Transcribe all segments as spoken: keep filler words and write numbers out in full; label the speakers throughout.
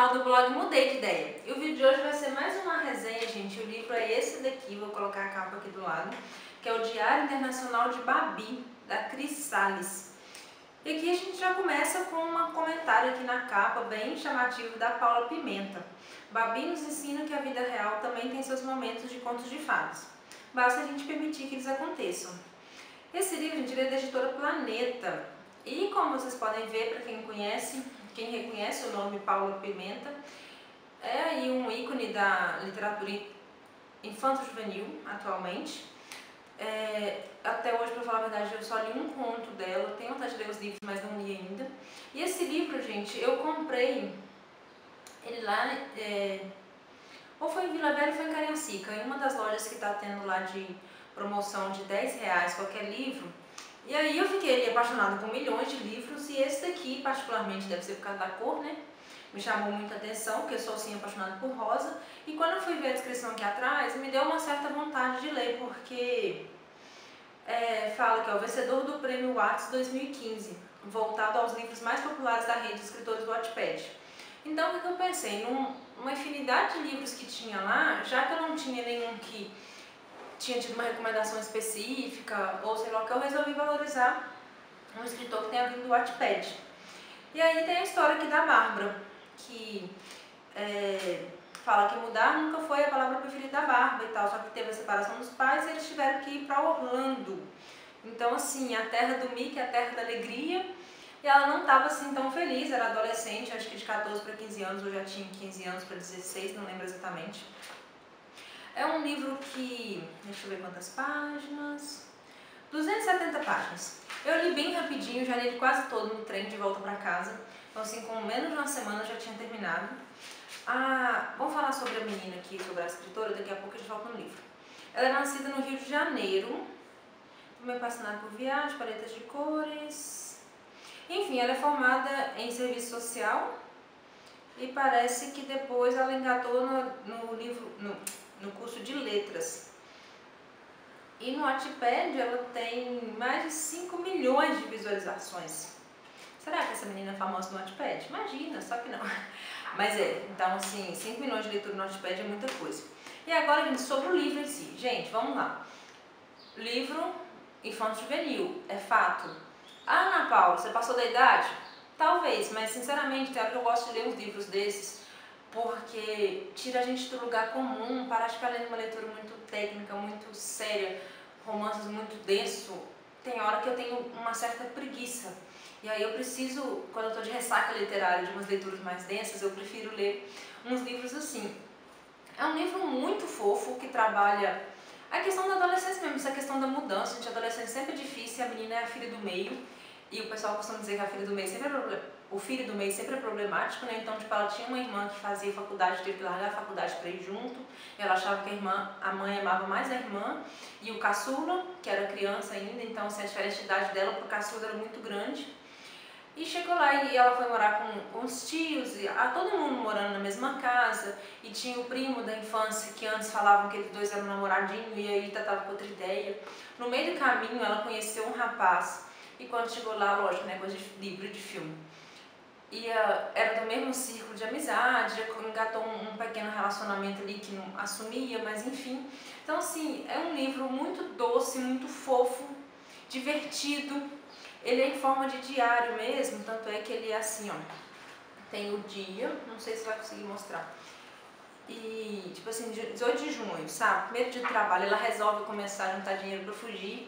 Speaker 1: canal do blog Mudei de Ideia. E o vídeo de hoje vai ser mais uma resenha, gente. O livro é esse daqui, vou colocar a capa aqui do lado, que é o Diário Internacional de Babi, da Cris Sales. E aqui a gente já começa com um comentário aqui na capa, bem chamativo, da Paula Pimenta. Babi nos ensina que a vida real também tem seus momentos de contos de fadas. Basta a gente permitir que eles aconteçam. Esse livro, gente, ele é da editora Planeta. E como vocês podem ver, para quem conhece, quem reconhece o nome Paula Pimenta, é aí um ícone da literatura infanto-juvenil atualmente. É, até hoje, para falar a verdade, eu só li um conto dela, tenho vontade de ler os livros, mas não li ainda. E esse livro, gente, eu comprei ele lá, é, ou foi em Vila Velha ou foi em Cariacica, em uma das lojas que está tendo lá de promoção de dez reais qualquer livro. E aí eu fiquei apaixonada por milhões de livros e esse daqui, particularmente, deve ser por causa da cor, né? Me chamou muita atenção, porque eu sou sim apaixonada por rosa. E quando eu fui ver a descrição aqui atrás, me deu uma certa vontade de ler, porque é, fala que é o vencedor do Prêmio Watts dois mil e quinze, voltado aos livros mais populares da rede de escritores do Wattpad. Então o que eu pensei? Num, uma infinidade de livros que tinha lá, já que eu não tinha nenhum que tinha tido uma recomendação específica, ou sei lá o que, eu resolvi valorizar um escritor que tenha vindo do Wattpad. E aí tem a história aqui da Bárbara, que é, fala que mudar nunca foi a palavra preferida da Bárbara e tal, só que teve a separação dos pais e eles tiveram que ir para Orlando. Então assim, a terra do Mickey, a terra da alegria, e ela não estava assim tão feliz, era adolescente, acho que de quatorze para quinze anos, ou já tinha quinze anos para dezesseis, não lembro exatamente. É um livro que, deixa eu ver quantas páginas, duzentas e setenta páginas. Eu li bem rapidinho, já li ele quase todo no trem de volta para casa. Então assim, com menos de uma semana eu já tinha terminado. Ah, vamos falar sobre a menina aqui, sobre a escritora, daqui a pouco a gente volta no livro. Ela é nascida no Rio de Janeiro, também fascinada por viagem, paletas de cores. Enfim, ela é formada em serviço social e parece que depois ela engatou no, no livro... No, no curso de letras. E no Wattpad ela tem mais de cinco milhões de visualizações. Será que essa menina é famosa no Wattpad? Imagina, só que não. Mas é, então assim, cinco milhões de leitura no Wattpad é muita coisa. E agora, gente, sobre o livro em si. Gente, vamos lá. Livro infanto-juvenil, é fato. Ah, Ana Paula, você passou da idade? Talvez, mas sinceramente, tem hora que eu gosto de ler uns livros desses, porque tira a gente do lugar comum, para de ficar lendo uma leitura muito técnica, muito séria, romances muito denso. Tem hora que eu tenho uma certa preguiça. E aí eu preciso, quando eu estou de ressaca literária, de umas leituras mais densas, eu prefiro ler uns livros assim. É um livro muito fofo, que trabalha a questão da adolescência mesmo, essa questão da mudança. Gente, a adolescência sempre é difícil, a menina é a filha do meio, e o pessoal costuma dizer que a filha do meio sempre é problema. O filho do meio sempre é problemático, né? Então, tipo, ela tinha uma irmã que fazia faculdade, teve que largar a faculdade para ir junto. Ela achava que a irmã, a mãe amava mais a irmã. E o caçula, que era criança ainda, então assim, a diferença de idade dela pro caçula era muito grande. E chegou lá e ela foi morar com, com os tios, e a, todo mundo morando na mesma casa. E tinha o primo da infância, que antes falavam que eles dois eram namoradinhos, e aí tava com outra ideia. No meio do caminho, ela conheceu um rapaz. E quando chegou lá, lógico, né, coisa de livro, de filme. E uh, era do mesmo círculo de amizade, já engatou um, um pequeno relacionamento ali que não assumia, mas enfim. Então assim, é um livro muito doce, muito fofo, divertido. Ele é em forma de diário mesmo, tanto é que ele é assim, ó. Tem o dia, não sei se vai conseguir mostrar. E tipo assim, dezoito de junho, sabe? Primeiro dia de trabalho, ela resolve começar a juntar dinheiro para fugir.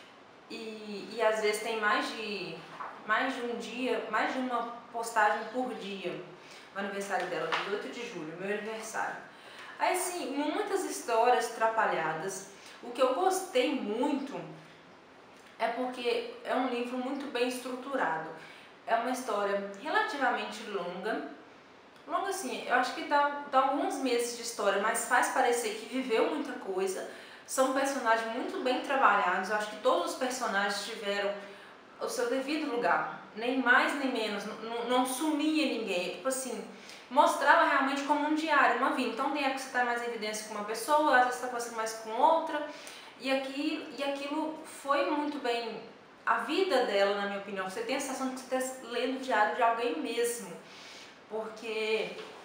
Speaker 1: E, e às vezes tem mais de, mais de um dia, mais de uma postagem por dia. O aniversário dela, dezoito de julho, meu aniversário. Aí sim, muitas histórias atrapalhadas. O que eu gostei muito é porque é um livro muito bem estruturado. É uma história relativamente longa. Longa assim, eu acho que dá, dá alguns meses de história, mas faz parecer que viveu muita coisa. São personagens muito bem trabalhados, eu acho que todos os personagens tiveram o seu devido lugar, nem mais nem menos, não, não sumia ninguém, tipo assim, mostrava realmente como um diário, uma vida. Então tem época que você está mais em evidência com uma pessoa, às vezes você está passando mais com outra, e, aqui, e aquilo foi muito bem, a vida dela, na minha opinião, você tem a sensação de que você está lendo o diário de alguém mesmo, porque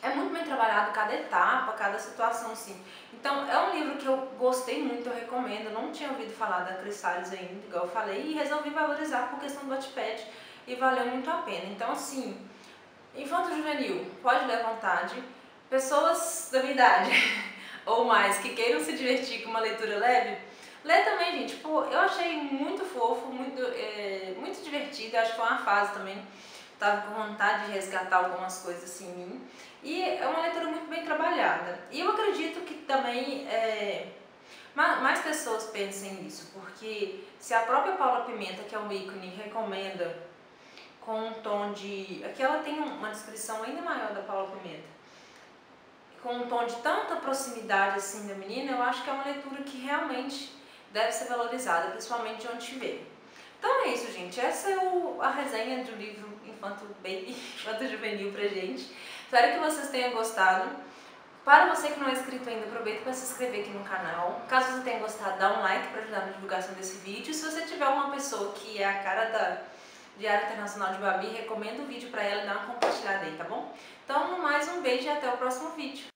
Speaker 1: É muito bem trabalhado cada etapa, cada situação, assim. Então, é um livro que eu gostei muito, eu recomendo. Eu não tinha ouvido falar da Crisales ainda, igual eu falei, e resolvi valorizar por questão do Wattpad e valeu muito a pena. Então, assim, infanto-juvenil, pode ler à vontade. Pessoas da minha idade ou mais que queiram se divertir com uma leitura leve, lê também, gente. Pô, eu achei muito fofo, muito, é, muito divertido. Eu acho que foi uma fase também. Tava com vontade de resgatar algumas coisas assim em mim. E é uma leitura muito bem trabalhada. E eu acredito que também é, mais pessoas pensem nisso, porque se a própria Paula Pimenta, que é um ícone, recomenda com um tom de... Aqui ela tem uma descrição ainda maior da Paula Pimenta. Com um tom de tanta proximidade assim da menina, eu acho que é uma leitura que realmente deve ser valorizada, principalmente de onde estiver. Então é isso, gente. Essa é o, a resenha do livro Infanto Baby, Infanto Juvenil pra gente. Espero que vocês tenham gostado. Para você que não é inscrito ainda, aproveita para se inscrever aqui no canal. Caso você tenha gostado, dá um like para ajudar na divulgação desse vídeo. Se você tiver uma pessoa que é a cara da Diário Internacional de Babi, recomenda o vídeo para ela e dá uma compartilhada aí, tá bom? Então, mais um beijo e até o próximo vídeo.